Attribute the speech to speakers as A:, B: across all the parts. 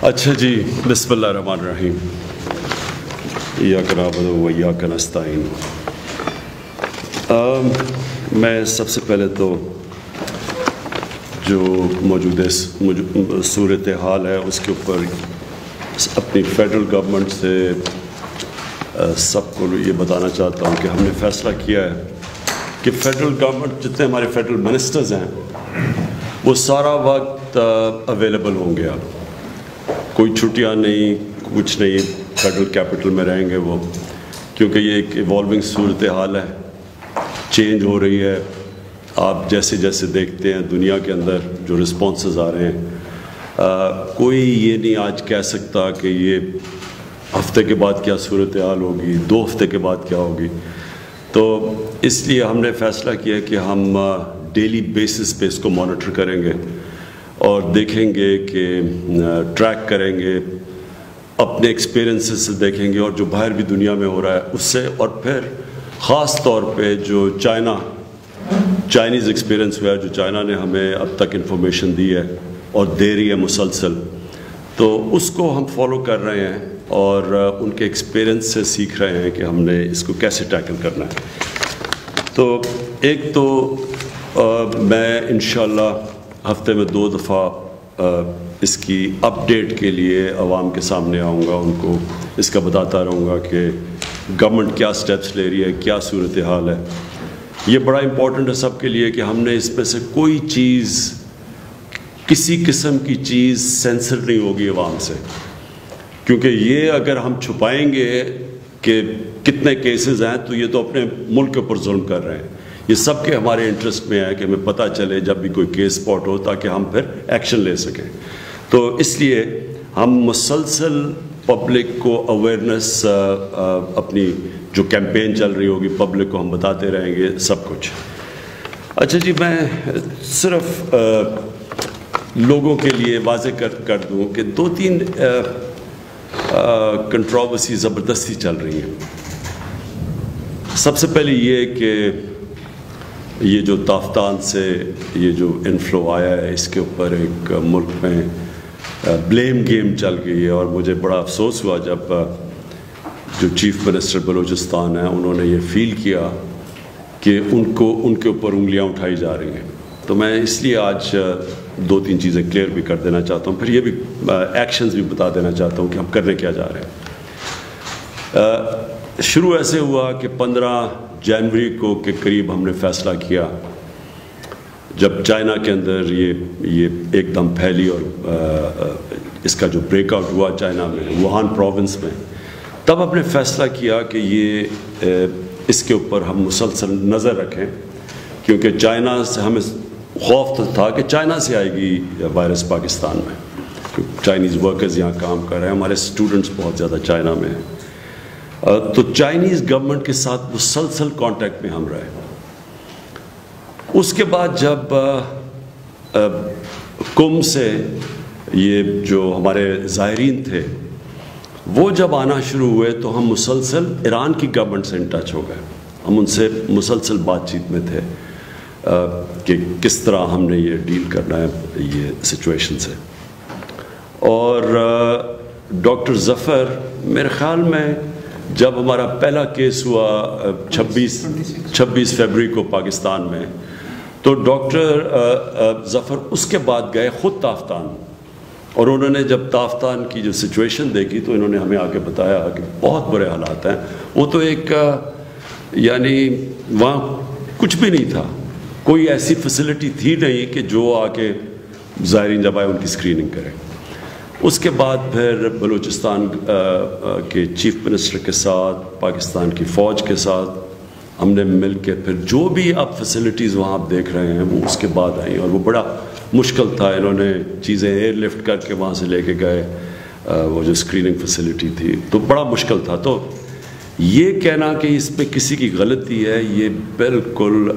A: اچھا جی، بسم اللہ الرحمن الرحیم۔ ایاک نعبد و ایاک نستعین۔ میں سب سے پہلے تو جو موجودہ صورتحال ہے اس کے اوپر اپنی فیڈرل گورنمنٹ سے سب کو یہ بتانا چاہتا ہوں کہ ہم نے فیصلہ کیا ہے کہ فیڈرل گورنمنٹ جتنے ہمارے فیڈرل منسٹرز ہیں وہ سارا وقت اویلیبل ہوں گے۔ اب کوئی چھٹیاں نہیں، کچھ نہیں، فیڈرل کیپٹل میں رہیں گے وہ، کیونکہ یہ ایک ایوالونگ صورتحال ہے، چینج ہو رہی ہے۔ آپ جیسے جیسے دیکھتے ہیں دنیا کے اندر جو رسپانسز آ رہے ہیں، کوئی یہ نہیں آج کہہ سکتا کہ یہ ہفتے کے بعد کیا صورتحال ہوگی، 2 ہفتے کے بعد کیا ہوگی۔ تو اس لیے ہم نے فیصلہ کیا کہ ہم ڈیلی بیسس پہ اس کو مانیٹر کریں گے اور دیکھیں گے کہ ٹریک کریں گے، اپنے ایکسپیرینسز سے دیکھیں گے اور جو باہر بھی دنیا میں ہو رہا ہے اس سے، اور پھر خاص طور پہ جو چائنیز ایکسپیرینس ہوا ہے، جو چائنا نے ہمیں اب تک انفارمیشن دی ہے اور دے رہی ہے مسلسل، تو اس کو ہم فالو کر رہے ہیں اور ان کے ایکسپیرینس سے سیکھ رہے ہیں کہ ہم نے اس کو کیسے ٹیکل کرنا ہے۔ تو ایک تو میں انشاءاللہ ہفتے میں 2 دفعہ اس کی اپڈیٹ کے لیے عوام کے سامنے آؤں گا، ان کو اس کا بتاتا رہوں گا کہ گورنمنٹ کیا سٹیپس لے رہی ہے، کیا صورتحال ہے۔ یہ بڑا امپورٹنٹ ہے سب کے لیے کہ ہم نے اس میں سے کوئی چیز، کسی قسم کی چیز سینسر نہیں ہوگی عوام سے، کیونکہ یہ اگر ہم چھپائیں گے کہ کتنے کیسز ہیں تو یہ تو اپنے ملک کے اوپر ظلم کر رہے ہیں۔ یہ سب کے ہمارے انٹرسٹ میں ہے کہ ہمیں پتہ چلے جب بھی کوئی کیس سپاٹ ہو، تاکہ ہم پھر ایکشن لے سکیں۔ تو اس لیے ہم مسلسل پبلک کو اویئرنیس، اپنی جو کیمپین چل رہی ہوگی پبلک کو ہم بتاتے رہیں گے سب کچھ۔ اچھا جی، میں صرف لوگوں کے لیے واضح کر دوں کہ 2-3 کنٹروورسی زبردستی چل رہی ہیں۔ سب سے پہلے یہ کہ یہ جو تافتان سے یہ جو انفلو آیا ہے، اس کے اوپر ایک ملک میں بلیم گیم چل گئی ہے، اور مجھے بڑا افسوس ہوا جب جو چیف منسٹر بلوچستان ہیں انہوں نے یہ فیل کیا کہ ان کے اوپر انگلیاں اٹھائی جا رہی ہیں۔ تو میں اس لیے آج 2-3 چیزیں کلیئر بھی کر دینا چاہتا ہوں، پھر یہ بھی ایکشنز بھی بتا دینا چاہتا ہوں کہ ہم کرنے کیا جا رہے ہیں۔ شروع ایسے ہوا کہ 15 جنوری کو کے قریب ہم نے فیصلہ کیا، جب چائنا کے اندر یہ ایک دم پھیلی اور اس کا جو بریک آؤٹ ہوا چائنا میں، ووہان پروونس میں، تب ہم نے فیصلہ کیا کہ یہ اس کے اوپر ہم مسلسل نظر رکھیں، کیونکہ چائنا سے ہمیں خوف تو تھا کہ چائنا سے آئے گی وائرس پاکستان میں، چائنیز ورکرز یہاں کام کر رہے ہیں، ہمارے اسٹوڈنٹس بہت زیادہ چائنا میں ہیں۔ تو چائنیز گورنمنٹ کے ساتھ مسلسل کانٹیکٹ میں ہم رہے۔ اس کے بعد جب کم سے یہ جو ہمارے زائرین تھے وہ جب آنا شروع ہوئے تو ہم مسلسل ایران کی گورنمنٹ سے ان ٹچ ہو گئے، ہم ان سے مسلسل بات چیت میں تھے کہ کس طرح ہم نے یہ ڈیل کرنا ہے یہ سچویشن سے۔ اور ڈاکٹر ظفر، میرے خیال میں جب ہمارا پہلا کیس ہوا 26 فروری کو پاکستان میں، تو ڈاکٹر ظفر اس کے بعد گئے خود تافتان، اور انہوں نے جب تافتان کی جو سچویشن دیکھی تو انہوں نے ہمیں آگے بتایا کہ بہت برے حالات ہیں۔ وہ تو ایک یعنی وہاں کچھ بھی نہیں تھا، کوئی ایسی فیسلٹی تھی نہیں کہ جو آ کے زائرین جب آئے ان کی اسکریننگ کرے۔ اس کے بعد پھر بلوچستان کے چیف منسٹر کے ساتھ، پاکستان کی فوج کے ساتھ ہم نے مل کے پھر جو بھی آپ فیسلٹیز وہاں آپ دیکھ رہے ہیں وہ اس کے بعد آئیں، اور وہ بڑا مشکل تھا۔ انہوں نے چیزیں ایئر لفٹ کر کے وہاں سے لے کے گئے، وہ جو اسکریننگ فیسلٹی تھی، تو بڑا مشکل تھا۔ تو یہ کہنا کہ اس میں کسی کی غلطی ہے یہ بالکل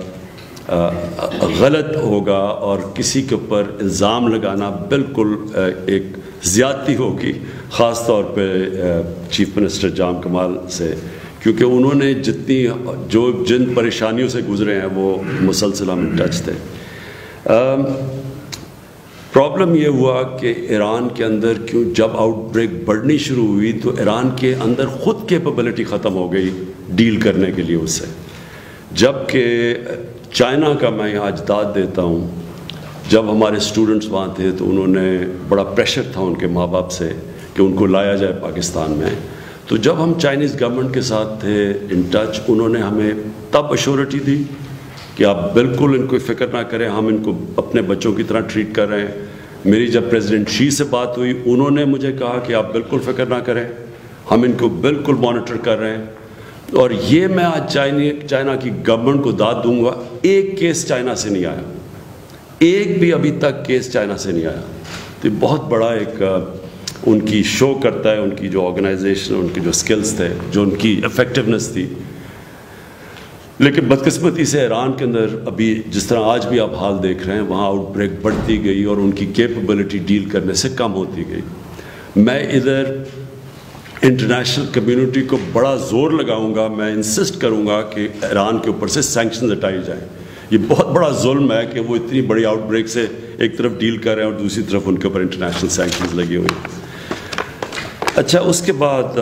A: غلط ہوگا، اور کسی کے اوپر الزام لگانا بالکل ایک زیادتی ہوگی، خاص طور پہ چیف منسٹر جام کمال سے، کیونکہ انہوں نے جن پریشانیوں سے گزرے ہیں وہ مسلسل ہم ٹچ تھے۔ پرابلم یہ ہوا کہ ایران کے اندر کیوں جب آؤٹ بریک بڑھنی شروع ہوئی تو ایران کے اندر خود کیپیبلٹی ختم ہو گئی ڈیل کرنے کے لیے اس سے. جب کہ چائنا کا میں یہاں اجداد دیتا ہوں، جب ہمارے اسٹوڈنٹس وہاں تھے تو انہوں نے بڑا پریشر تھا ان کے ماں باپ سے کہ ان کو لایا جائے پاکستان میں. تو جب ہم چائنیز گورنمنٹ کے ساتھ تھے ان ٹچ، انہوں نے ہمیں تب ایشورٹی دی کہ آپ بالکل ان کو فکر نہ کریں، ہم ان کو اپنے بچوں کی طرح ٹریٹ کر رہے ہیں. میری جب پریزیڈنٹ شی سے بات ہوئی، انہوں نے مجھے کہا کہ آپ بالکل فکر نہ کریں، ہم ان کو بالکل مانیٹر کر رہے ہیں. اور یہ میں آج چائنا کی گورنمنٹ کو داد دوں گا، ایک کیس چائنا سے نہیں آیا، ایک بھی ابھی تک کیس چائنا سے نہیں آیا. تو یہ بہت بڑا ایک ان کی شو کرتا ہے، ان کی جو آرگنائزیشن، ان کے جو سکلز تھے، جو ان کی افیکٹونیس تھی. لیکن بدقسمتی سے ایران کے اندر ابھی جس طرح آج بھی آپ حال دیکھ رہے ہیں، وہاں آؤٹ بریک بڑھتی گئی اور ان کی کیپیبلٹی ڈیل کرنے سے کم ہوتی گئی. میں ادھر انٹرنیشنل کمیونٹی کو بڑا زور لگاؤں گا، میں انسسٹ کروں گا کہ ایران کے اوپر سے سینکشنز ہٹائی جائیں. یہ بہت بڑا ظلم ہے کہ وہ اتنی بڑی آؤٹ بریک سے ایک طرف ڈیل کر رہے ہیں اور دوسری طرف ان کے اوپر انٹرنیشنل سینکشنز لگی ہوئی. اچھا، اس کے بعد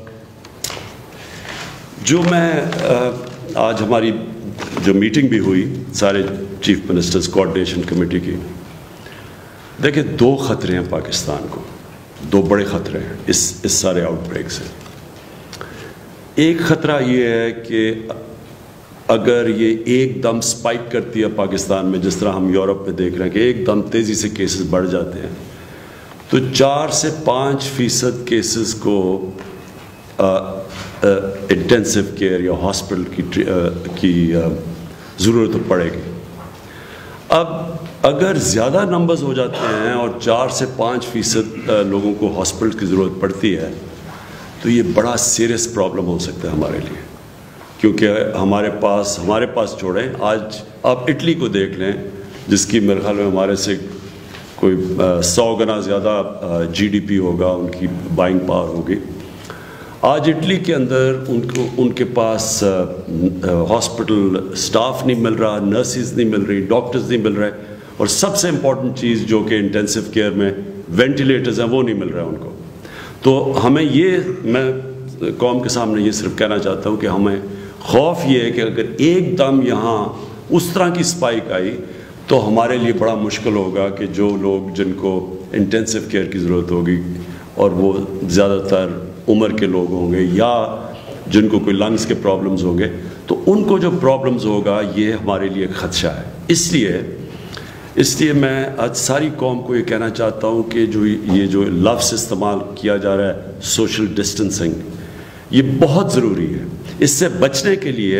A: جو میں آج ہماری جو میٹنگ بھی ہوئی سارے چیف منسٹرز کوآرڈینیشن کمیٹی کی، دیکھیں دو خطرے ہیں پاکستان کو، دو بڑے خطرے ہیں اس سارے آؤٹ بریک سے. ایک خطرہ یہ ہے کہ اگر یہ ایک دم سپائک کرتی ہے پاکستان میں، جس طرح ہم یورپ میں دیکھ رہے ہیں کہ ایک دم تیزی سے کیسز بڑھ جاتے ہیں، تو 4 سے 5% کیسز کو انٹینسو کیئر یا ہاسپٹل کی ضرورت پڑے گی. اب اگر زیادہ نمبرز ہو جاتے ہیں اور 4 سے 5% لوگوں کو ہاسپٹل کی ضرورت پڑتی ہے تو یہ بڑا سیریس پرابلم ہو سکتا ہے ہمارے لیے. کیونکہ ہمارے پاس چھوڑیں، آج آپ اٹلی کو دیکھ لیں جس کی میرے خیال میں ہمارے سے کوئی 100 گنا زیادہ جی ڈی پی ہوگا، ان کی بائنگ پاور ہوگی. آج اٹلی کے اندر ان کے پاس ہاسپٹل سٹاف نہیں مل رہا، نرسز نہیں مل رہی، ڈاکٹرز نہیں مل رہے، اور سب سے امپورٹنٹ چیز جو کہ انٹینسو کیئر میں وینٹیلیٹرز ہیں وہ نہیں مل رہے ہیں ان کو. تو ہمیں میں قوم کے سامنے یہ صرف کہنا چاہتا ہوں کہ ہمیں خوف یہ ہے کہ اگر ایک دم یہاں اس طرح کی سپائک آئی تو ہمارے لیے بڑا مشکل ہوگا کہ جو لوگ جن کو انٹینسو کیئر کی ضرورت ہوگی اور وہ زیادہ تر عمر کے لوگ ہوں گے یا جن کو کوئی لنگز کے پرابلمز ہوں گے، تو ان کو جو پرابلمز ہوگا یہ ہمارے لیے خدشہ ہے. اس لیے میں آج ساری قوم کو یہ کہنا چاہتا ہوں کہ یہ جو لفظ استعمال کیا جا رہا ہے سوشل ڈسٹنسنگ، یہ بہت ضروری ہے. اس سے بچنے کے لیے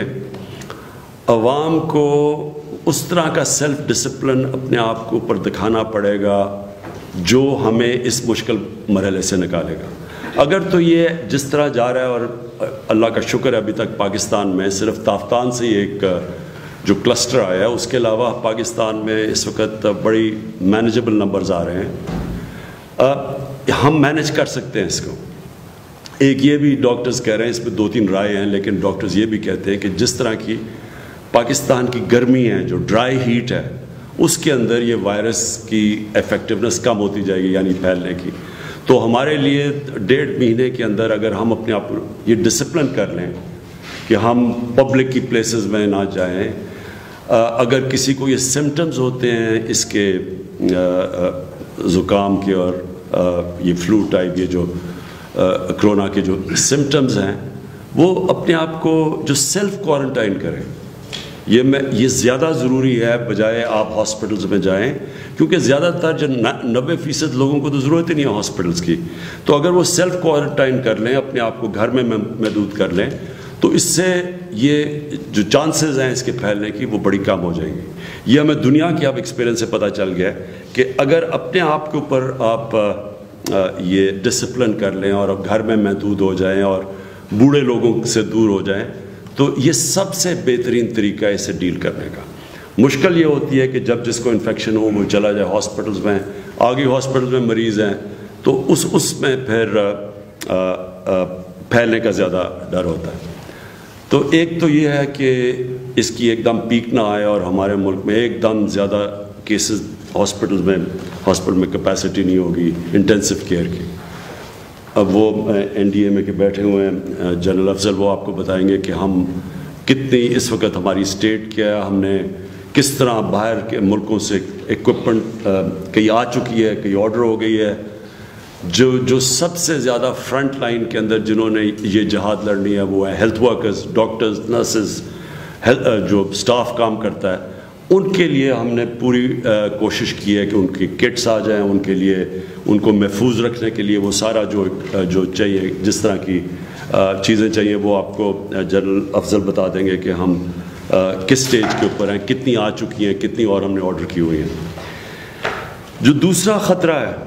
A: عوام کو اس طرح کا سیلف ڈسپلن اپنے آپ کو اوپر دکھانا پڑے گا جو ہمیں اس مشکل مرحلے سے نکالے گا. اگر تو یہ جس طرح جا رہا ہے، اور اللہ کا شکر ہے ابھی تک پاکستان میں صرف تافتان سے ہی ایک جو کلسٹر آیا ہے، اس کے علاوہ پاکستان میں اس وقت بڑی مینیجبل نمبرز آ رہے ہیں، ہم مینیج کر سکتے ہیں اس کو. ایک یہ بھی ڈاکٹرز کہہ رہے ہیں، اس پہ 2-3 رائے ہیں، لیکن ڈاکٹرز یہ بھی کہتے ہیں کہ جس طرح کی پاکستان کی گرمی ہے، جو ڈرائی ہیٹ ہے، اس کے اندر یہ وائرس کی ایفیکٹونیس کم ہوتی جائے گی، یعنی پھیلنے کی. تو ہمارے لیے 1.5 مہینے کے اندر اگر ہم اپنے آپ یہ ڈسپلن کر لیں کہ ہم پبلک کی پلیسز میں نہ جائیں، اگر کسی کو یہ سمٹمز ہوتے ہیں اس کے زکام کے اور یہ فلو ٹائپ، یہ جو کرونا کے جو سمٹمز ہیں، وہ اپنے آپ کو جو سیلف کوارنٹائن کریں. یہ زیادہ ضروری ہے بجائے آپ ہاسپٹلز میں جائیں، کیونکہ زیادہ تر جو 90% لوگوں کو تو ضرورت ہی نہیں ہے ہاسپٹلز کی. تو اگر وہ سیلف کوارنٹائن کر لیں، اپنے آپ کو گھر میں محدود کر لیں، تو اس سے یہ جو چانسز ہیں اس کے پھیلنے کی وہ بڑی کم ہو جائیں گی. یہ ہمیں دنیا کی اب ایکسپیرینس سے پتہ چل گیا ہے کہ اگر اپنے آپ کے اوپر آپ یہ ڈسپلن کر لیں اور اب گھر میں محدود ہو جائیں اور بوڑھے لوگوں سے دور ہو جائیں، تو یہ سب سے بہترین طریقہ ہے اسے ڈیل کرنے کا. مشکل یہ ہوتی ہے کہ جب جس کو انفیکشن ہو وہ چلا جائے ہاسپٹلز میں، آگے ہاسپٹلز میں مریض ہیں، تو اس میں پھر پھیلنے کا زیادہ ڈر ہوتا ہے. تو ایک تو یہ ہے کہ اس کی ایک دم پیک نہ آئے اور ہمارے ملک میں ایک دم زیادہ کیسز ہاسپٹل میں کیپیسٹی نہیں ہوگی انٹینسو کیئر کی. اب وہ NDMA کے بیٹھے ہوئے ہیں جنرل افضل, وہ آپ کو بتائیں گے کہ ہم کتنی اس وقت ہماری اسٹیٹ کیا ہے, ہم نے کس طرح باہر کے ملکوں سے ایکوپمنٹ کئی آ چکی ہے, کئی آرڈر ہو گئی ہے. جو سب سے زیادہ فرنٹ لائن کے اندر جنہوں نے یہ جہاد لڑنی ہے وہ ہے ہیلتھ ورکرز, ڈاکٹرز, نرسز, جو سٹاف کام کرتا ہے. ان کے لیے ہم نے پوری کوشش کی ہے کہ ان کی کٹس آ جائیں, ان کے لیے ان کو محفوظ رکھنے کے لیے وہ سارا جو چاہیے, جس طرح کی چیزیں چاہیے وہ آپ کو جنرل افضل بتا دیں گے کہ ہم کس سٹیج کے اوپر ہیں, کتنی آ چکی ہیں, کتنی اور ہم نے آرڈر کی ہوئی ہیں. جو دوسرا خطرہ ہے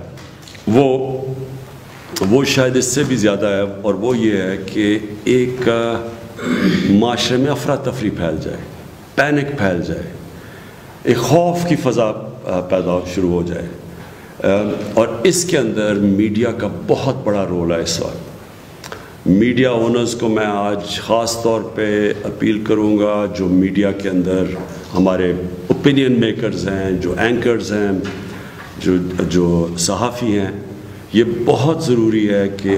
A: وہ شاید اس سے بھی زیادہ ہے, اور وہ یہ ہے کہ ایک معاشرے میں افراتفری پھیل جائے, پینک پھیل جائے, ایک خوف کی فضا پیدا شروع ہو جائے. اور اس کے اندر میڈیا کا بہت بڑا رول ہے. اس وقت میڈیا اونرز کو میں آج خاص طور پہ اپیل کروں گا, جو میڈیا کے اندر ہمارے اوپینین میکرز ہیں, جو اینکرز ہیں, جو صحافی ہیں, یہ بہت ضروری ہے کہ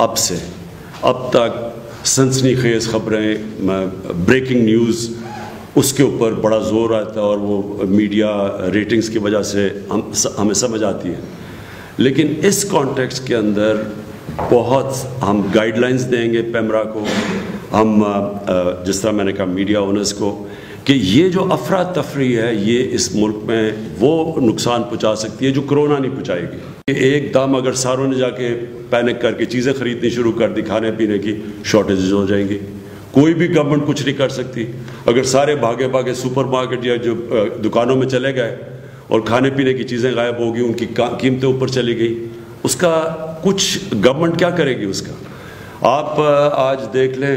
A: اب تک سنسنی خیز خبریں, بریکنگ نیوز, اس کے اوپر بڑا زور آتا ہے اور وہ میڈیا ریٹنگز کی وجہ سے ہمیں سمجھ آتی ہے. لیکن اس کانٹیکسٹ کے اندر بہت ہم گائیڈ لائنز دیں گے پیمرا کو, ہم جس طرح میں نے کہا میڈیا اونرز کو, کہ یہ جو افراتفری ہے یہ اس ملک میں وہ نقصان پہنچا سکتی ہے جو کرونا نہیں پہنچائے گی. ایک دم اگر ساروں نے جا کے پینک کر کے چیزیں خریدنی شروع کر دی, کھانے پینے کی شارٹیجز ہو جائیں گی. کوئی بھی گورنمنٹ کچھ نہیں کر سکتی. اگر سارے بھاگے سپر مارکیٹ یا جو دکانوں میں چلے گئے اور کھانے پینے کی چیزیں غائب ہو گئی, ان کی قیمتیں اوپر چلی گئی, اس کا کچھ گورنمنٹ کیا کرے گی اس کا؟ آپ آج دیکھ لیں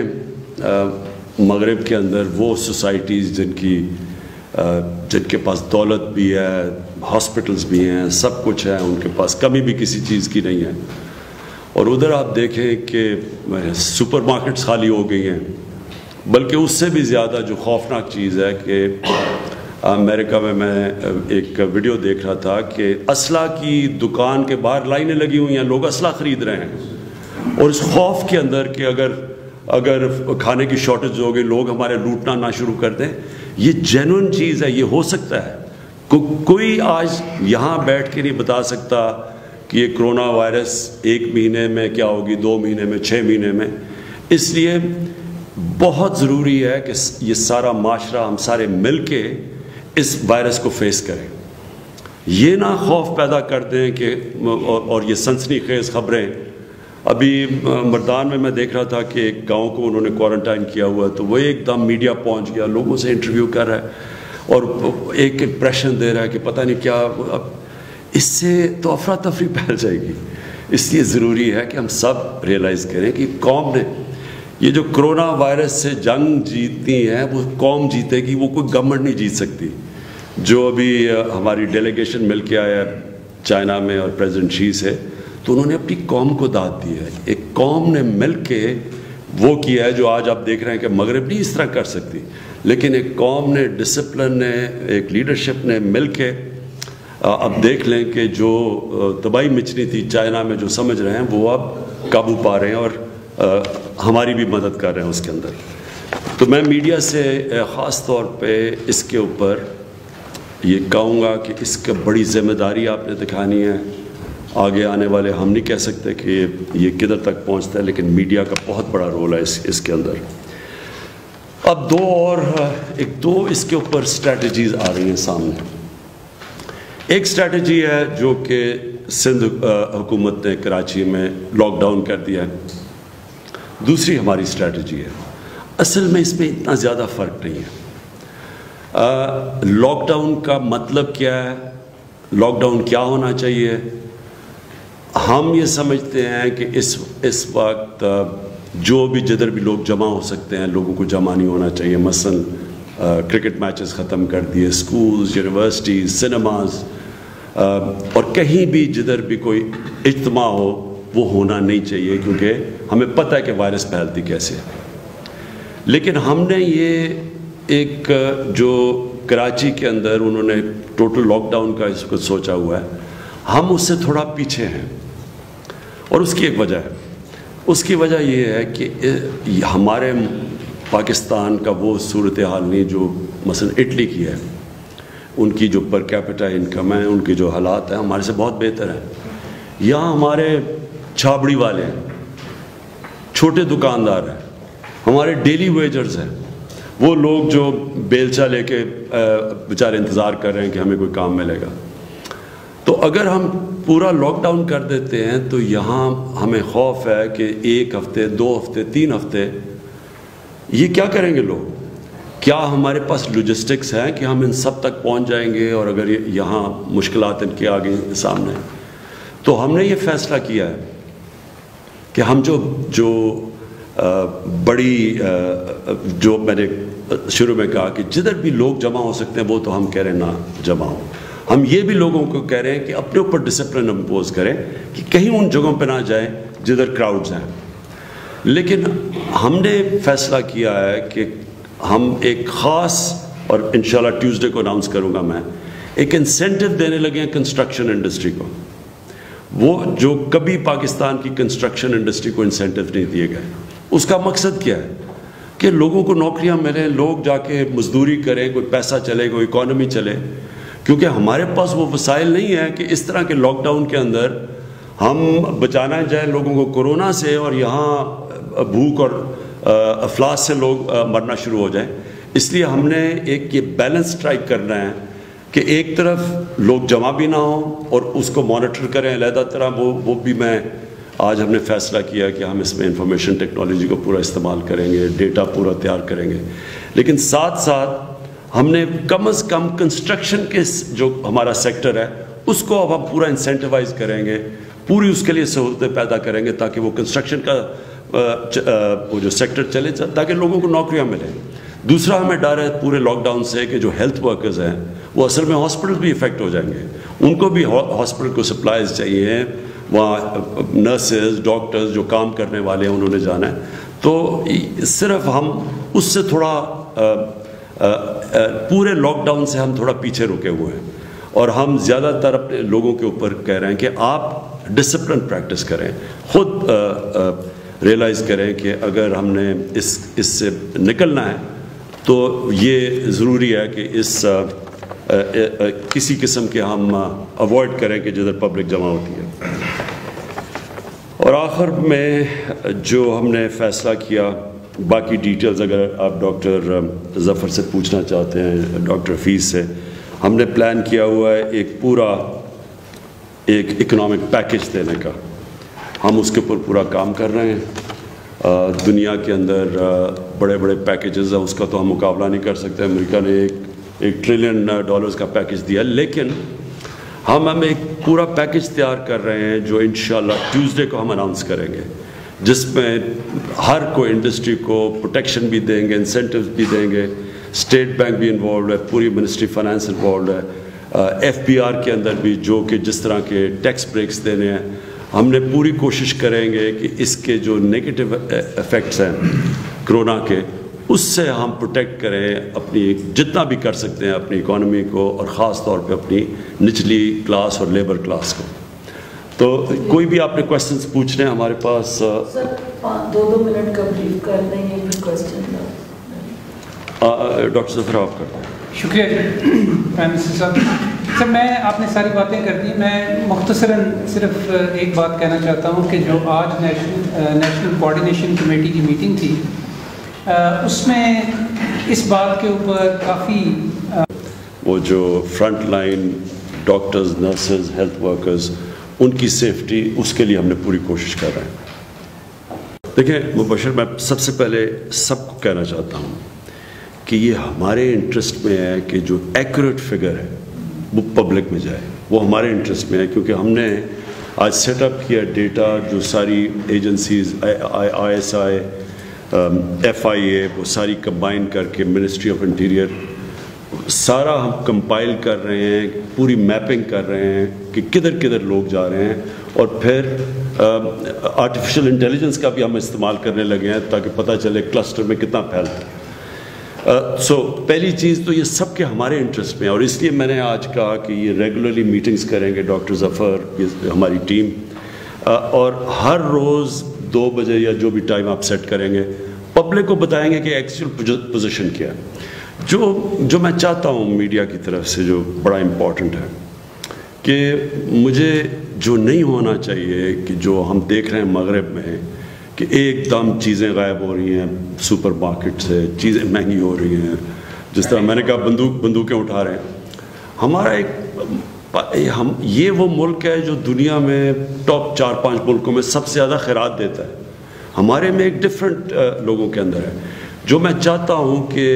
A: مغرب کے اندر وہ سوسائٹیز جن کے پاس دولت بھی ہے, ہاسپٹلز بھی ہیں, سب کچھ ہے, ان کے پاس کمی بھی کسی چیز کی نہیں ہے, اور ادھر آپ دیکھیں کہ سپر مارکیٹس خالی ہو گئی ہیں. بلکہ اس سے بھی زیادہ جو خوفناک چیز ہے کہ امریکہ میں ایک ویڈیو دیکھ رہا تھا کہ اسلحہ کی دکان کے باہر لائنیں لگی ہوئی ہیں, لوگ اسلحہ خرید رہے ہیں, اور اس خوف کے اندر کہ اگر کھانے کی شارٹیج ہو گئی, لوگ ہمارے لوٹنا نہ شروع کر دیں. یہ جینوئن چیز ہے, یہ ہو سکتا ہے. کوئی آج یہاں بیٹھ کے نہیں بتا سکتا کہ یہ کرونا وائرس 1 مہینے میں کیا ہوگی, 2 مہینے میں, 6 مہینے میں. اس لیے بہت ضروری ہے کہ یہ سارا معاشرہ, ہم سارے مل کے اس وائرس کو فیس کریں. یہ نہ خوف پیدا کر دیں کہ اور یہ سنسنی خیز خبریں. ابھی مردان میں دیکھ رہا تھا کہ ایک گاؤں کو انہوں نے کوارنٹائن کیا ہوا, تو وہ ایک دم میڈیا پہنچ گیا, لوگوں سے انٹرویو کر رہا ہے اور ایک امپریشن دے رہا ہے کہ پتہ نہیں کیا. اس سے تو افراتفری پھیل جائے گی. اس لیے ضروری ہے کہ ہم سب ریئلائز کریں کہ قوم نے یہ جو کرونا وائرس سے جنگ جیتنی ہے وہ قوم جیتے گی, وہ کوئی گورنمنٹ نہیں جیت سکتی. جو ابھی ہماری ڈیلیگیشن مل کے آیا چائنا میں اور پریزیڈنٹ شی سے, تو انہوں نے اپنی قوم کو داد دی ہے. ایک قوم نے مل کے وہ کیا ہے جو آج آپ دیکھ رہے ہیں کہ مغرب نہیں اس طرح کر سکتی, لیکن ایک قوم نے, ڈسپلن نے, ایک لیڈرشپ نے مل کے اب دیکھ لیں کہ جو تباہی مچنی تھی چائنا میں, جو سمجھ رہے ہیں وہ اب قابو پا رہے ہیں اور ہماری بھی مدد کر رہے ہیں اس کے اندر. تو میں میڈیا سے خاص طور پہ اس کے اوپر یہ کہوں گا کہ اس کا بڑی ذمہ داری آپ نے دکھانی ہے. آگے آنے والے ہم نہیں کہہ سکتے کہ یہ کدھر تک پہنچتا ہے, لیکن میڈیا کا بہت بڑا رول ہے اس کے اندر. اب دو اس کے اوپر اسٹریٹجیز آ رہی ہیں سامنے. ایک اسٹریٹجی ہے جو کہ سندھ حکومت نے کراچی میں لاک ڈاؤن کر دیا ہے. دوسری ہماری اسٹریٹجی ہے. اصل میں اس میں اتنا زیادہ فرق نہیں ہے. لاک ڈاؤن کا مطلب کیا ہے, لاک ڈاؤن کیا ہونا چاہیے. ہم یہ سمجھتے ہیں کہ اس وقت جو بھی جدھر بھی لوگ جمع ہو سکتے ہیں, لوگوں کو جمع نہیں ہونا چاہیے. مثلا کرکٹ میچز ختم کر دیے, سکولز, یونیورسٹیز, سنیماز, اور کہیں بھی جدھر بھی کوئی اجتماع ہو وہ ہونا نہیں چاہیے, کیونکہ ہمیں پتہ ہے کہ وائرس پھیلتی کیسے ہے. لیکن ہم نے یہ ایک جو کراچی کے اندر انہوں نے ٹوٹل لاک ڈاؤن کا اس کو سوچا ہوا ہے، ہم اس سے تھوڑا پیچھے ہیں، اور اس کی ایک وجہ ہے۔ اس کی وجہ یہ ہے کہ ہمارے پاکستان کا وہ صورتحال نہیں جو مثلا اٹلی کی ہے، ان کی جو پر کیپٹا انکم ہے، ان کے جو حالات ہیں ہمارے سے بہت بہتر ہیں۔ یہاں ہمارے چھابڑی والے ہیں، چھوٹے دکاندار ہیں، ہمارے ڈیلی ویجرز ہیں، وہ لوگ جو بیلچا لے کے بیچارے انتظار کر رہے ہیں کہ ہمیں کوئی کام ملے گا۔ تو اگر ہم پورا لاک ڈاؤن کر دیتے ہیں تو یہاں ہمیں خوف ہے کہ 1 ہفتے 2 ہفتے 3 ہفتے یہ کیا کریں گے لوگ؟ کیا ہمارے پاس لاجسٹکس ہیں کہ ہم ان سب تک پہنچ جائیں گے؟ اور اگر یہاں مشکلات ان کے آگے سامنے، تو ہم نے یہ فیصلہ کیا ہے کہ ہم جو بڑی جو میں نے شروع میں کہا کہ جدھر بھی لوگ جمع ہو سکتے ہیں وہ تو ہم کہہ رہے ہیں نہ جمع ہو۔ ہم یہ بھی لوگوں کو کہہ رہے ہیں کہ اپنے اوپر ڈسپلن امپوز کریں کہ کہیں ان جگہوں پہ نہ جائیں جدھر کراؤڈز ہیں۔ لیکن ہم نے فیصلہ کیا ہے کہ ہم ایک خاص، اور انشاءاللہ ٹیوزڈے کو اناؤنس کروں گا میں، ایک انسینٹو دینے لگے ہیں کنسٹرکشن انڈسٹری کو، وہ جو کبھی پاکستان کی کنسٹرکشن انڈسٹری کو انسینٹو نہیں دیے گئے۔ اس کا مقصد کیا ہے کہ لوگوں کو نوکریاں ملیں، لوگ جا کے مزدوری کریں، کوئی پیسہ چلے، کوئی اکانومی چلے، کیونکہ ہمارے پاس وہ وسائل نہیں ہے کہ اس طرح کے لاک ڈاؤن کے اندر ہم بچانا جائیں لوگوں کو کورونا سے اور یہاں بھوک اور افلاس سے لوگ مرنا شروع ہو جائیں۔ اس لیے ہم نے ایک یہ بیلنس اسٹرائک کرنا ہے کہ ایک طرف لوگ جمع بھی نہ ہوں اور اس کو مانیٹر کریں علیحدہ طرح، وہ بھی میں آج ہم نے فیصلہ کیا کہ ہم اس میں انفارمیشن ٹیکنالوجی کو پورا استعمال کریں گے، ڈیٹا پورا تیار کریں گے، لیکن ساتھ ساتھ ہم نے کم از کم کنسٹرکشن کے جو ہمارا سیکٹر ہے اس کو اب ہم پورا انسینٹیوائز کریں گے، پوری اس کے لیے سہولتیں پیدا کریں گے تاکہ وہ کنسٹرکشن کا وہ جو سیکٹر چلے تاکہ لوگوں کو نوکریاں ملیں۔ دوسرا ہمیں ڈر ہے پورے لاک ڈاؤن سے کہ جو ہیلتھ ورکرز ہیں وہ اصل میں ہاسپٹل بھی افیکٹ ہو جائیں گے، ان کو بھی ہاسپٹل کو سپلائز چاہیے، وہاں نرسز ڈاکٹرز جو کام کرنے والے ہیں انہوں نے جانا ہے۔ تو صرف ہم اس سے تھوڑا پورے لاک ڈاؤن سے ہم تھوڑا پیچھے رکے ہوئے ہیں، اور ہم زیادہ تر اپنے لوگوں کے اوپر کہہ رہے ہیں کہ آپ ڈسپلن پریکٹس کریں، خود ریئلائز کریں کہ اگر ہم نے اس سے نکلنا ہے تو یہ ضروری ہے کہ اس کسی قسم کے ہم اوائڈ کریں کہ جدھر پبلک جمع ہوتی ہے۔ اور آخر میں جو ہم نے فیصلہ کیا، باقی ڈیٹیلز اگر آپ ڈاکٹر ظفر سے پوچھنا چاہتے ہیں، ڈاکٹر حفیظ سے، ہم نے پلان کیا ہوا ہے ایک پورا ایک اکنامک پیکج دینے کا، ہم اس کے اوپر پورا کام کر رہے ہیں۔ دنیا کے اندر بڑے بڑے پیکیجز ہیں، اس کا تو ہم مقابلہ نہیں کر سکتے، امریکہ نے ایک ٹریلین ڈالرز کا پیکیج دیا، لیکن ہم ایک پورا پیکیج تیار کر رہے ہیں جو انشاءاللہ ٹیوزڈے کو ہم اناؤنس کریں گے، جس میں ہر کوئی انڈسٹری کو پروٹیکشن بھی دیں گے، انسینٹیوز بھی دیں گے، اسٹیٹ بینک بھی انوالوڈ ہے، پوری ministry finance involved F, P R آر کے اندر بھی جو کہ جس طرح کے ٹیکس بریکس دینے ہیں، ہم نے پوری کوشش کریں گے کہ اس کے جو نیگیٹو ایفیکٹس ہیں کرونا کے، اس سے ہم پروٹیکٹ کریں اپنی جتنا بھی کر سکتے ہیں اپنی اکانومی کو، اور خاص طور پہ اپنی نچلی کلاس اور لیبر کلاس کو۔ تو کوئی بھی آپ نے کوشچنس پوچھنے ہیں ہمارے پاس؟
B: سر 2 منٹ کا بریف کر دیں گے پھر کوشچن۔
A: ڈاکٹر ظفر آپ کرتے ہیں۔
C: شکریہ پرائم منسٹر صاحب۔ سر میں آپ نے ساری باتیں کر دی، میں مختصراً صرف ایک بات کہنا چاہتا ہوں کہ جو آج نیشنل کوآرڈینیشن کمیٹی کی میٹنگ تھی، اس میں اس بات کے اوپر کافی
A: وہ جو front line doctors, nurses, health workers, ان کی سیفٹی، اس کے لیے ہم نے پوری کوشش کر رہے ہیں۔ دیکھیں مبشر، میں سب سے پہلے سب کو کہنا چاہتا ہوں کہ یہ ہمارے انٹرسٹ میں ہے کہ جو ایکوریٹ فگر ہے وہ پبلک میں جائے، وہ ہمارے انٹرسٹ میں ہے، کیونکہ ہم نے آج سیٹ اپ کیا ڈیٹا جو ساری agencies I S I, F I A, وہ ساری کمبائن کر کے منسٹری آف انٹیریئر سارا ہم کمپائل کر رہے ہیں، پوری میپنگ کر رہے ہیں کہ کدھر کدھر لوگ جا رہے ہیں، اور پھر آرٹیفیشل انٹیلیجنس کا بھی ہم استعمال کرنے لگے ہیں تاکہ پتہ چلے کلسٹر میں کتنا پھیلتا ہے۔ پہلی چیز تو یہ سب کے ہمارے انٹرسٹ میں ہے، اور اس لیے میں نے آج کہا کہ یہ ریگولرلی میٹنگز کریں گے ڈاکٹر ظفر، ہماری ٹیم، اور ہر روز 2 بجے یا جو بھی ٹائم آپ سیٹ کریں گے پبلک کو بتائیں گے کہ ایکچوئل پوزیشن کیا ہے۔ جو میں چاہتا ہوں میڈیا کی طرف سے جو بڑا امپورٹنٹ ہے کہ مجھے جو نہیں ہونا چاہیے کہ جو ہم دیکھ رہے ہیں مغرب میں کہ ایک دم چیزیں غائب ہو رہی ہیں سپر مارکیٹ سے، چیزیں مہنگی ہو رہی ہیں، جس طرح میں نے کہا بندوقیں اٹھا رہے ہیں۔ ہمارا یہ وہ ملک ہے جو دنیا میں ٹاپ 4-5 ملکوں میں سب سے زیادہ خیرات دیتا ہے۔ ہمارے میں ایک ڈفرینٹ لوگوں کے اندر ہے۔ جو میں چاہتا ہوں کہ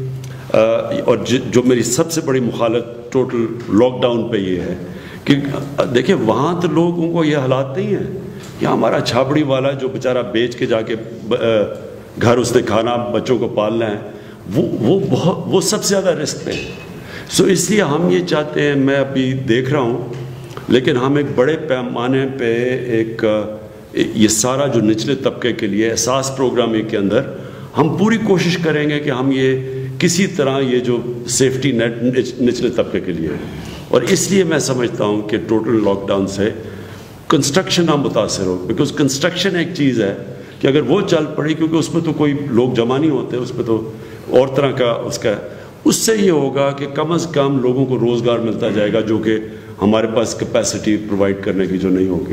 A: اور جو میری سب سے بڑی مخالفت ٹوٹل لاک ڈاؤن پہ یہ ہے کہ دیکھیں وہاں تو لوگوں کو یہ حالات نہیں ہیں، یا ہمارا چھاپڑی والا جو بیچارہ بیچ کے جا کے گھر اس نے کھانا بچوں کو پالنا ہے، وہ سب سے زیادہ رسک پہ ہے۔ اس لیے ہم یہ چاہتے ہیں، میں ابھی دیکھ رہا ہوں، لیکن ہم ایک بڑے پیمانے پہ ایک یہ سارا جو نچلے طبقے کے لیے احساس پروگرام کے اندر ہم پوری کوشش کریں گے کہ ہم یہ کسی طرح یہ جو سیفٹی نیٹ نچلے طبقے کے لیے ہے، اور اس لیے میں سمجھتا ہوں کہ ٹوٹل لاک ڈاؤن سے کنسٹرکشن نہ متاثر ہو، بیکاز کنسٹرکشن ایک چیز ہے کہ اگر وہ چل پڑی، کیونکہ اس میں تو کوئی لوگ جمع نہیں ہوتے، اس میں تو اور طرح کا اس سے یہ ہوگا کہ کم از کم لوگوں کو روزگار ملتا جائے گا، جو کہ ہمارے پاس کیپیسٹی پرووائڈ کرنے کی جو نہیں ہوگی۔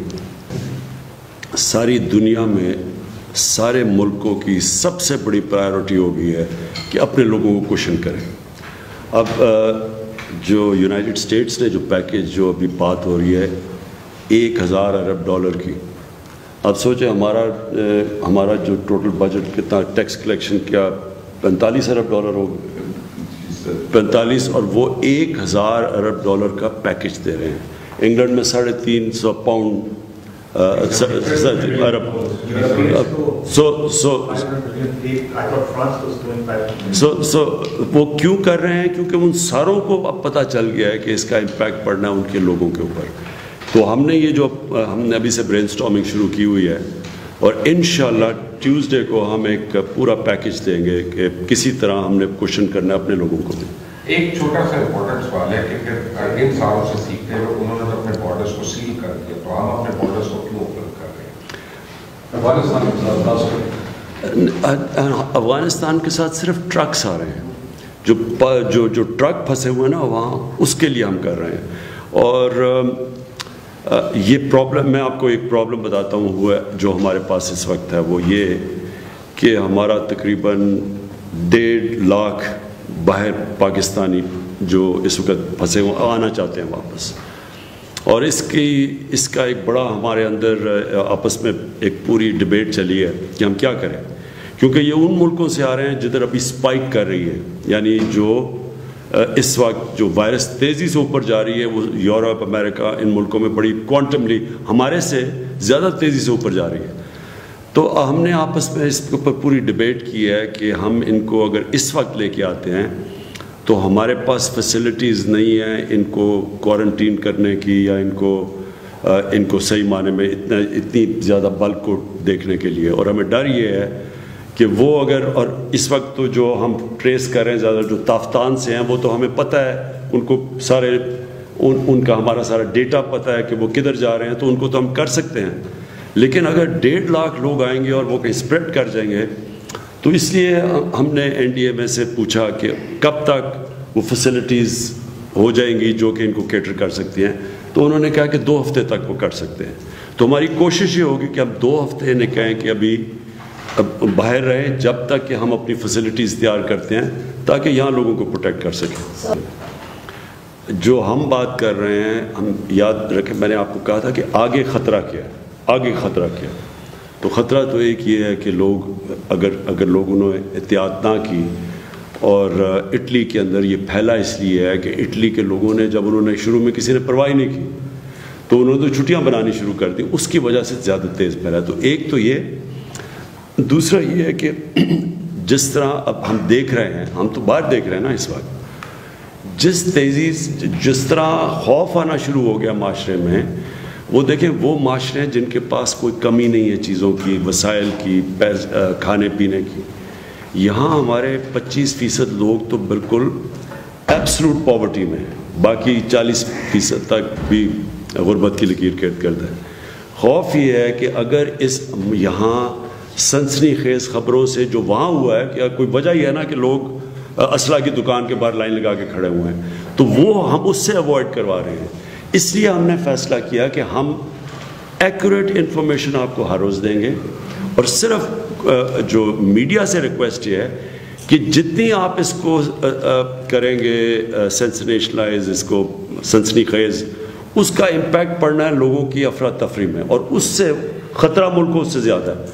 A: ساری دنیا میں سارے ملکوں کی سب سے بڑی پرائیورٹی ہو گئی ہے کہ اپنے لوگوں کو کوشن کریں۔ اب جو یونائٹڈ اسٹیٹس نے جو پیکیج جو ابھی بات ہو رہی ہے 1000 ارب ڈالر کی، اب سوچیں ہمارا جو ٹوٹل بجٹ کتنا ٹیکس کلیکشن کیا 45 ارب ڈالر ہو گیا، 45، اور وہ 1000 ارب ڈالر کا پیکیج دے رہے ہیں۔ انگلینڈ میں 350 پاؤنڈ ارب، وہ کیوں کر رہے ہیں؟ کیونکہ ان ساروں کو اب پتہ چل گیا ہے کہ اس کا امپیکٹ پڑنا ہے ان کے لوگوں کے اوپر۔ تو ہم نے ابھی سے برین سٹارمنگ شروع کی ہوئی ہے، اور انشاءاللہ ٹیوزڈے کو ہم ایک پورا پیکیج دیں گے کہ کسی طرح ہم نے کوشن کرنا ہے اپنے لوگوں کو بھی۔
D: ایک چھوٹا سا امپورٹنٹ سوال ہے کہ پھر ان سالوں سے سیکھتے ہوئے انہوں نے اپنے بارڈرز کو سیل کر دیا، تو ہم اپنے بارڈرز کو کیوں اوپن کر رہے ہیں؟
A: افغانستان کے ساتھ صرف ٹرکس آ رہے ہیں، جو ٹرک پھنسے ہوئے نا وہاں، اس کے لیے ہم کر رہے ہیں۔ اور یہ پرابلم، میں آپ کو ایک پرابلم بتاتا ہوں ہوا جو ہمارے پاس اس وقت ہے، وہ یہ کہ ہمارا تقریباً 1.5 لاکھ باہر پاکستانی جو اس وقت پھنسے ہوئے آنا چاہتے ہیں واپس، اور اس کا ایک بڑا ہمارے اندر آپس میں ایک پوری ڈبیٹ چلی ہے کہ ہم کیا کریں، کیونکہ یہ ان ملکوں سے آ رہے ہیں جدھر ابھی سپائک کر رہی ہے، یعنی جو اس وقت جو وائرس تیزی سے اوپر جا رہی ہے، وہ یورپ، امریکہ، ان ملکوں میں بڑی کوانٹملی ہمارے سے زیادہ تیزی سے اوپر جا رہی ہے۔ تو ہم نے آپس میں اس کے اوپر پوری ڈبیٹ کی ہے کہ ہم ان کو اگر اس وقت لے کے آتے ہیں تو ہمارے پاس فیسلٹیز نہیں ہیں ان کو کوارنٹین کرنے کی، یا ان کو صحیح معنی میں اتنی زیادہ بلک کو دیکھنے کے لیے، اور ہمیں ڈر یہ ہے کہ وہ اگر، اور اس وقت تو جو ہم ٹریس کر رہے ہیں زیادہ جو تافتان سے ہیں، وہ تو ہمیں پتہ ہے، ان کو سارے ان کا ہمارا سارا ڈیٹا پتہ ہے کہ وہ کدھر جا رہے ہیں، تو ان کو تو ہم کر سکتے ہیں۔ لیکن اگر 1.5 لاکھ لوگ آئیں گے اور وہ کہیں اسپریڈ کر جائیں گے، تو اس لیے ہم نے NDA میں سے پوچھا کہ کب تک وہ فیسلٹیز ہو جائیں گی جو کہ ان کو کیٹر کر سکتی ہیں، تو انہوں نے کہا کہ 2 ہفتے تک وہ کر سکتے ہیں۔ تو ہماری کوشش یہ ہوگی کہ ہم 2 ہفتے نے کہیں کہ ابھی باہر رہیں جب تک کہ ہم اپنی فیسلٹیز تیار کرتے ہیں، تاکہ یہاں لوگوں کو پروٹیکٹ کر سکیں۔ جو ہم بات کر رہے ہیں، ہم یاد رکھیں، میں نے آپ کو کہا تھا کہ آگے خطرہ کیا ہے، آگے خطرہ کیا، تو خطرہ تو ایک یہ ہے کہ لوگ اگر لوگوں نے احتیاط نہ کی، اور اٹلی کے اندر یہ پھیلا اس لیے ہے کہ اٹلی کے لوگوں نے جب انہوں نے شروع میں کسی نے پرواہ نہیں کی، تو انہوں نے تو چھٹیاں بنانی شروع کر دی، اس کی وجہ سے زیادہ تیز پھیلا۔ تو ایک تو یہ، دوسرا یہ ہے کہ جس طرح اب ہم دیکھ رہے ہیں، ہم تو باہر دیکھ رہے ہیں نا اس وقت، جس طرح خوف آنا شروع ہو گیا معاشرے میں، وہ دیکھیں وہ معاشرے ہیں جن کے پاس کوئی کمی نہیں ہے چیزوں کی، وسائل کی، کھانے پینے کی، یہاں ہمارے 25% لوگ تو بالکل ایبسلوٹ پاورٹی میں ہیں، باقی 40% تک بھی غربت کی لکیر کے ارد گرد ہے۔ خوف یہ ہے کہ اگر یہاں سنسنی خیز خبروں سے جو وہاں ہوا ہے، کہ کوئی وجہ یہ ہے نا کہ لوگ اسلحہ کی دکان کے باہر لائن لگا کے کھڑے ہوئے ہیں، تو وہ ہم اس سے اوائڈ کروا رہے ہیں۔ اس لیے ہم نے فیصلہ کیا کہ ہم ایکوریٹ انفارمیشن آپ کو ہر روز دیں گے، اور صرف جو میڈیا سے ریکویسٹ یہ ہے کہ جتنی آپ اس کو کریں گے سینسنیشنلائز، اس کو سنسنی خیز، اس کا امپیکٹ پڑنا ہے لوگوں کی افراتفری میں، اور اس سے خطرہ ملک کو اس سے زیادہ ہے۔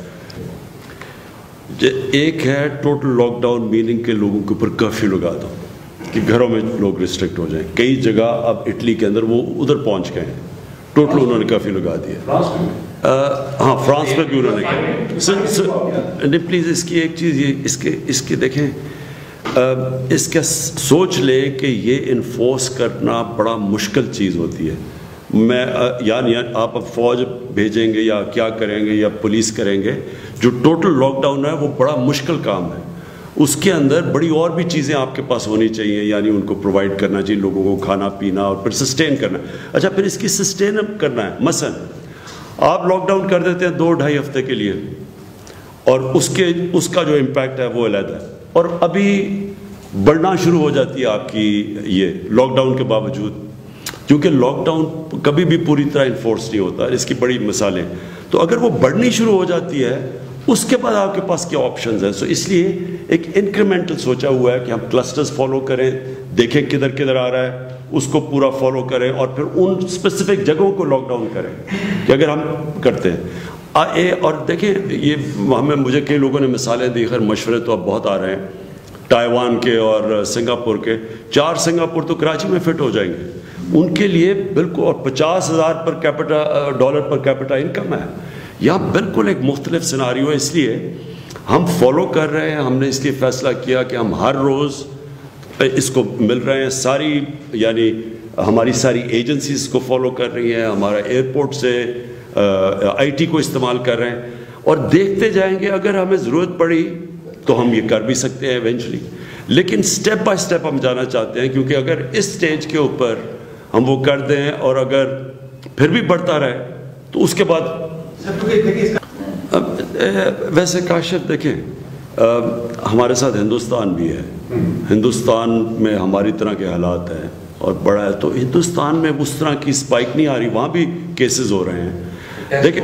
A: ایک ہے ٹوٹل لاک ڈاؤن، میننگ کے لوگوں کے اوپر کرفیو لگا دو کہ گھروں میں لوگ ریسٹرکٹ ہو جائیں۔ کئی جگہ اب اٹلی کے اندر وہ ادھر پہنچ گئے ہیں، ٹوٹل انہوں نے کرفیو لگا دیا۔ ہاں، فرانس میں بھی انہوں نے کہا۔ پلیز اس کی ایک چیز یہ اس کے دیکھیں، اس کا سوچ لیں کہ یہ انفورس کرنا بڑا مشکل چیز ہوتی ہے۔ میں یعنی آپ اب فوج بھیجیں گے یا کیا کریں گے یا پولیس کریں گے، جو ٹوٹل لاک ڈاؤن ہے وہ بڑا مشکل کام ہے۔ اس کے اندر بڑی اور بھی چیزیں آپ کے پاس ہونی چاہیے، یعنی ان کو پرووائڈ کرنا چاہیے لوگوں کو، کھانا پینا، اور پھر سسٹین کرنا۔ اچھا، پھر اس کی سسٹین کرنا ہے۔ مثلا آپ لاک ڈاؤن کر دیتے ہیں 2-2.5 ہفتے کے لیے، اور اس کا جو امپیکٹ ہے وہ علیحدہ ہے، اور ابھی بڑھنا شروع ہو جاتی ہے آپ کی یہ لاک ڈاؤن کے باوجود، کیونکہ لاک ڈاؤن کبھی بھی پوری طرح انفورس نہیں ہوتا، اس کی بڑی مثالیں۔ تو اگر وہ بڑھنی شروع ہو جاتی ہے، اس کے بعد آپ کے پاس کیا آپشنز ہیں؟ سو اس لیے ایک انکریمنٹل سوچا ہوا ہے کہ ہم کلسٹرز فالو کریں، دیکھیں کدھر کدھر آ رہا ہے، اس کو پورا فالو کریں، اور پھر ان اسپیسیفک جگہوں کو لاک ڈاؤن کریں کہ اگر ہم کرتے ہیں۔ اور دیکھیں، یہ مجھے کئی لوگوں نے مثالیں دی، خیر مشورے تو اب بہت آ رہے ہیں تائیوان کے اور سنگاپور کے۔ 4 سنگاپور تو کراچی میں فٹ ہو جائیں گے، ان کے لیے بالکل، اور $50,000 پر کیپٹا انکم ہے۔ یہاں بالکل ایک مختلف سیناریو ہے، اس لیے ہم فالو کر رہے ہیں۔ ہم نے اس لیے فیصلہ کیا کہ ہم ہر روز اس کو مل رہے ہیں، ساری یعنی ہماری ساری ایجنسیز کو فالو کر رہی ہیں، ہمارا ایئرپورٹ سے IT کو استعمال کر رہے ہیں، اور دیکھتے جائیں گے۔ اگر ہمیں ضرورت پڑی تو ہم یہ کر بھی سکتے ہیں ایونچولی، لیکن سٹیپ بائی سٹیپ ہم جانا چاہتے ہیں، کیونکہ اگر اس سٹیج کے اوپر ہم وہ کر دیں اور اگر پھر بھی بڑھتا رہے تو اس کے بعد ویسے کاشف دیکھیں، ہمارے ساتھ ہندوستان بھی ہے، ہندوستان میں ہماری طرح کے حالات ہیں اور بڑا ہے، تو ہندوستان میں اس طرح کی سپائک نہیں آ رہی، وہاں بھی کیسز ہو رہے ہیں۔ دیکھیں،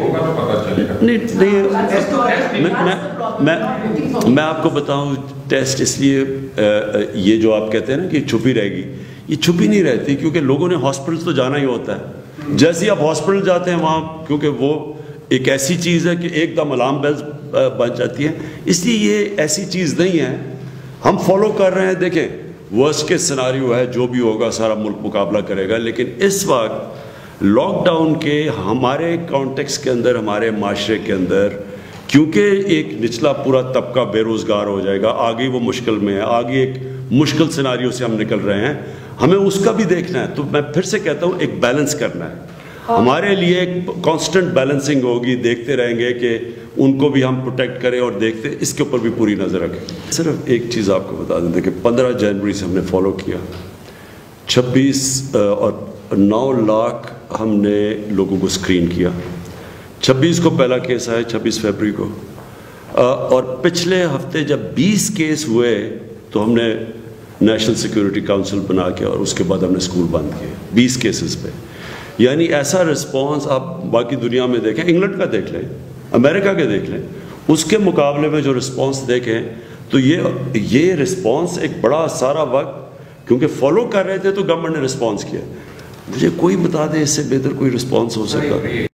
A: میں آپ کو بتاؤں، ٹیسٹ اس لیے یہ جو آپ کہتے ہیں نا کہ چھپی رہے گی، یہ چھپی نہیں رہتی، کیونکہ لوگوں نے ہاسپٹل تو جانا ہی ہوتا ہے۔ جیسے ہی آپ ہاسپٹل جاتے ہیں وہاں، کیونکہ وہ ایک ایسی چیز ہے کہ ایک دم الارم بیلز بن جاتی ہے، اس لیے یہ ایسی چیز نہیں ہے، ہم فالو کر رہے ہیں۔ دیکھیں، ورسٹ کے سیناریو ہے، جو بھی ہوگا سارا ملک مقابلہ کرے گا، لیکن اس وقت لاک ڈاؤن کے ہمارے کانٹیکس کے اندر، ہمارے معاشرے کے اندر، کیونکہ ایک نچلا پورا طبقہ بے روزگار ہو جائے گا، آگے وہ مشکل میں ہے، آگے ایک مشکل سیناریو سے ہم نکل رہے ہیں، ہمیں اس کا بھی دیکھنا ہے۔ تو میں پھر سے کہتا ہوں، ایک بیلنس کرنا ہے ہمارے لیے، ایک کانسٹنٹ بیلنسنگ ہوگی، دیکھتے رہیں گے کہ ان کو بھی ہم پروٹیکٹ کریں، اور دیکھتے اس کے اوپر بھی پوری نظر رکھیں۔ صرف ایک چیز آپ کو بتا دیں کہ 15 جنوری سے ہم نے فالو کیا، 26 اور 9 لاکھ ہم نے لوگوں کو اسکرین کیا۔ 26 کو پہلا کیس آیا، 26 فروری کو، اور پچھلے ہفتے جب 20 کیس ہوئے تو ہم نے نیشنل سیکیورٹی کاؤنسل بنا کے، اور اس کے بعد ہم نے اسکول بند کیے 20 کیسز پہ۔ یعنی ایسا رسپانس آپ باقی دنیا میں دیکھیں، انگلینڈ کا دیکھ لیں، امریکہ کے دیکھ لیں، اس کے مقابلے میں جو رسپانس دیکھیں تو یہ رسپانس ایک بڑا سارا وقت کیونکہ فالو کر رہے تھے تو گورنمنٹ نے رسپانس کیا۔ مجھے کوئی بتا دے اس سے بہتر کوئی رسپانس ہو سکتا؟